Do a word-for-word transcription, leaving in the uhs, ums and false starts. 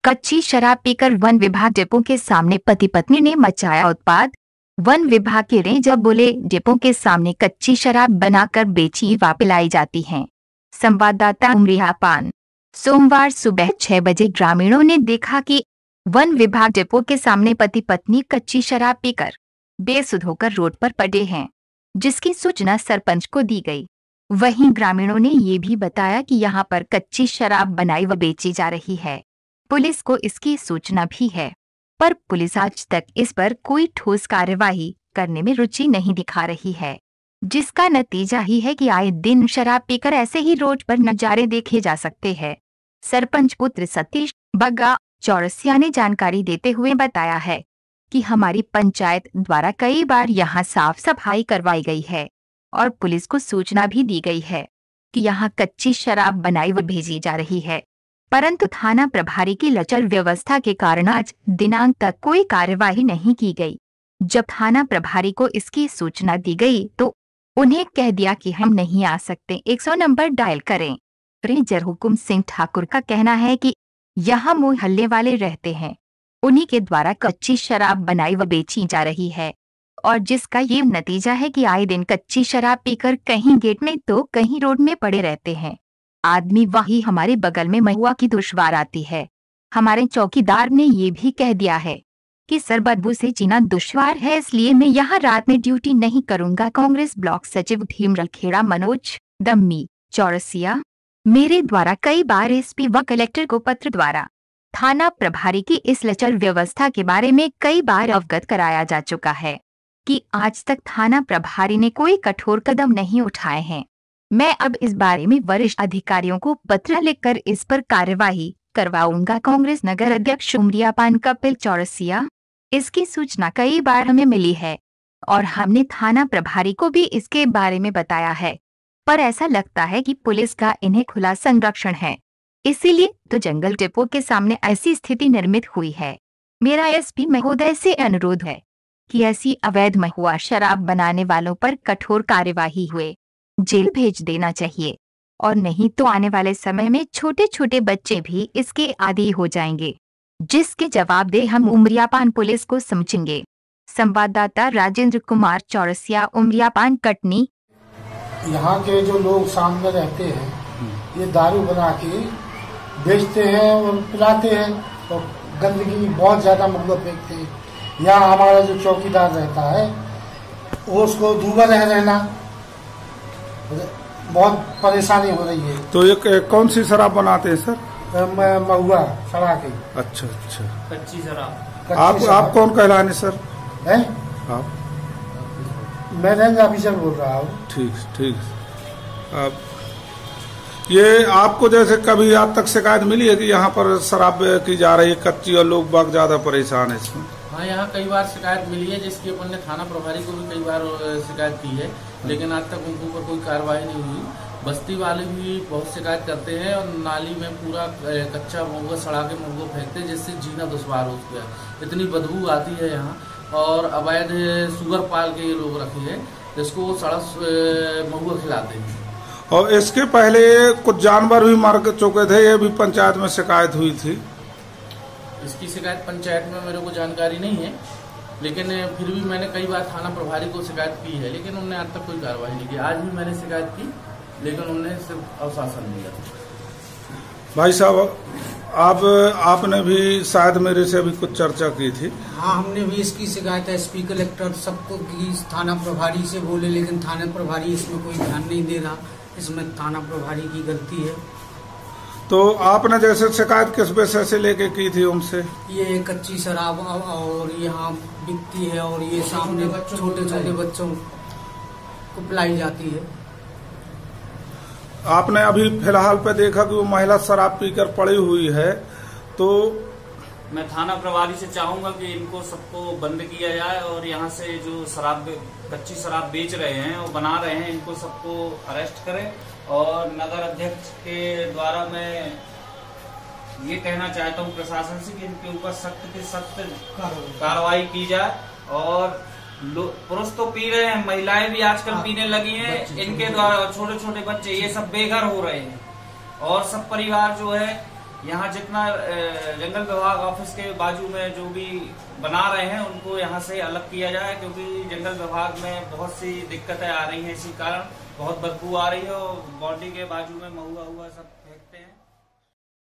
कच्ची शराब पीकर वन विभाग डिपो के सामने पति पत्नी ने मचाया उत्पात। वन विभाग के रेंजर बोले, डिपो के सामने कच्ची शराब बनाकर बेची व पिलाई जाती है। संवाददाता उमरिया पान। सोमवार सुबह छह बजे ग्रामीणों ने देखा कि वन विभाग डिपो के सामने पति पत्नी कच्ची शराब पीकर बेसुध होकर रोड पर पड़े हैं, जिसकी सूचना सरपंच को दी गई। वहीं ग्रामीणों ने ये भी बताया कि यहां पर कच्ची शराब बनाई व बेची जा रही है। पुलिस को इसकी सूचना भी है, पर पुलिस आज तक इस पर कोई ठोस कार्यवाही करने में रुचि नहीं दिखा रही है, जिसका नतीजा ही है कि आए दिन शराब पीकर ऐसे ही रोड पर नजारे देखे जा सकते हैं। सरपंच पुत्र सतीश बग्गा चौरसिया ने जानकारी देते हुए बताया है कि हमारी पंचायत द्वारा कई बार यहां साफ सफाई करवाई गई है और पुलिस को सूचना भी दी गई है कि यहां कच्ची शराब बनाई व भेजी जा रही है, परंतु थाना प्रभारी की लचर व्यवस्था के कारण आज दिनांक तक कोई कार्यवाही नहीं की गई। जब थाना प्रभारी को इसकी सूचना दी गई तो उन्हें कह दिया कि हम नहीं आ सकते, एक सौ नंबर डायल करें। रेंजर हुकुम सिंह ठाकुर का कहना है कि यहाँ मोहल्ले वाले रहते हैं, उन्हीं के द्वारा कच्ची शराब बनाई व बेची जा रही है और जिसका ये नतीजा है कि आए दिन कच्ची शराब पीकर कहीं गेट में तो कहीं रोड में पड़े रहते हैं। आदमी वही हमारे बगल में महुआ की दुश्वार आती है। हमारे चौकीदार ने ये भी कह दिया है कि सर बदबू से जीना दुश्वार है, इसलिए मैं यहाँ रात में ड्यूटी नहीं करूंगा। कांग्रेस ब्लॉक सचिव भीमरल खेड़ा मनोज दम्मी चौरसिया। मेरे द्वारा कई बार एसपी व कलेक्टर को पत्र द्वारा थाना प्रभारी की इस लचर व्यवस्था के बारे में कई बार अवगत कराया जा चुका है कि आज तक थाना प्रभारी ने कोई कठोर कदम नहीं उठाए हैं। मैं अब इस बारे में वरिष्ठ अधिकारियों को पत्र लिखकर इस पर कार्यवाही करवाऊंगा। कांग्रेस नगर अध्यक्ष उमरिया पान कपिल चौरसिया। इसकी सूचना कई बार हमें मिली है और हमने थाना प्रभारी को भी इसके बारे में बताया है, पर ऐसा लगता है कि पुलिस का इन्हें खुला संरक्षण है, इसीलिए तो जंगल डिपो के सामने ऐसी स्थिति निर्मित हुई है। मेरा एसपी महोदय से अनुरोध है कि ऐसी अवैध महुआ शराब बनाने वालों पर कठोर कार्यवाही हुए, जेल भेज देना चाहिए और नहीं तो आने वाले समय में छोटे छोटे बच्चे भी इसके आदी हो जाएंगे, जिसके जवाबदेह हम उमरिया पान पुलिस को समझेंगे। संवाददाता राजेंद्र कुमार चौरसिया, उमरिया पान कटनी। यहाँ के जो लोग सामने रहते हैं ये दारू बना के बेचते हैं और पिलाते हैं और गंदगी बहुत ज्यादा मुद्दा फेंकते हैं। यहाँ हमारा जो चौकीदार रहता है वो उसको दूर रह रहना बहुत परेशानी हो रही है। तो ये कौन सी शराब बनाते हैं सर? महुआ सड़ा के। अच्छा अच्छा, कच्ची शराब। आप आप कौन कहलाने सर? हैं? आप? मैं रेंज ऑफिसर बोल रहा हूँ। ठीक ठीक। आप ये आपको जैसे कभी आज तक शिकायत मिली है कि यहाँ पर शराब की जा रही है कच्ची और लोग बाग ज्यादा परेशान है इसमें? हाँ, यहाँ कई बार शिकायत मिली है, जिसकी अपन ने थाना प्रभारी को भी कई बार शिकायत की है, लेकिन आज तक उनके ऊपर कोई कार्रवाई नहीं हुई। बस्ती वाले भी बहुत शिकायत करते हैं और नाली में पूरा कच्चा महुआ सड़ा के महुआ फेंकते हैं, जिससे जीना दुश्वार हो गया। इतनी बदबू आती है यहाँ और अवैध सुगर पाल के ये लोग रखे हैं, जिसको सड़ा महुआ खिलाते हैं। और इसके पहले कुछ जानवर भी मर चुके थे, ये भी पंचायत में शिकायत हुई थी। इसकी शिकायत पंचायत में मेरे को जानकारी नहीं है, लेकिन फिर भी मैंने कई बार थाना प्रभारी को शिकायत की है, लेकिन उन्होंने आज तक कोई कार्रवाई नहीं की। आज भी मैंने शिकायत की, लेकिन उन्होंने सिर्फ आश्वासन दिया। भाई साहब, आप आपने भी शायद मेरे से अभी कुछ चर्चा की थी। हाँ, हमने भी इसकी शिकायत एसपी कलेक्टर सबको की, थाना प्रभारी से बोले, लेकिन थाना प्रभारी इसमें कोई ध्यान नहीं दे रहा। इसमें थाना प्रभारी की गलती है। तो आपने जैसे शिकायत किस विषय से लेके की थी उनसे? ये कच्ची शराब और यहाँ बिकती है और ये सामने छोटे छोटे बच्चों को पिलाई जाती है। आपने अभी फिलहाल पे देखा कि वो महिला शराब पीकर पड़ी हुई है, तो मैं थाना प्रभारी से चाहूंगा कि इनको सबको बंद किया जाए और यहाँ से जो शराब कच्ची शराब बेच रहे हैं और बना रहे हैं, इनको सबको अरेस्ट करें। और नगर अध्यक्ष के द्वारा मैं ये कहना चाहता हूँ प्रशासन से कि इनके ऊपर सख्त से सख्त कार्रवाई की जाए। और पुरुष तो पी रहे हैं, महिलाएं भी आजकल पीने लगी हैं, इनके द्वारा छोटे छोटे बच्चे ये सब बेघर हो रहे हैं और सब परिवार जो है यहाँ जितना जंगल विभाग ऑफिस के बाजू में जो भी बना रहे हैं उनको यहाँ से अलग किया जाए, क्योंकि जंगल विभाग में बहुत सी दिक्कतें आ रही हैं, इसी कारण बहुत बदबू आ रही है और बॉडी के बाजू में महुआ हुआ सब